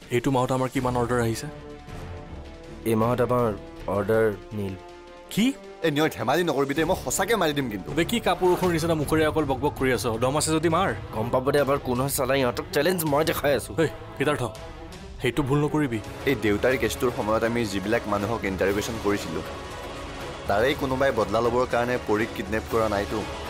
এইটো মাহত আমাৰ কিমান অৰ্ডাৰ আহিছে এই মাহত আমাৰ অৰ্ডাৰ নীল কি এই নিয় ধেমালি নকৰিবি দে মই সঁচাকে মাৰি দিম কিন্তু বে কি কাপোৰখনৰ নিচিনা মুখৰে অকল বকবক কৰি আছ দম আছে যদি মাৰ গম পাব দে এবাৰ কোন চালাই ইহঁতক চেলেঞ্জ মই দেখাই আছো ঐ সিদ্ধাৰ্থ সেইটো ভুল নকৰিবি এই দেউতাৰ কেছটোৰ সময়ত আমি যিবিলাক মানুহক ইণ্টাৰভিউশ্যন কৰিছিলোঁ তাৰেই কোনোবাই বদলা ল'বৰ কাৰণে পৰীক কিডনেপ কৰা নাইতো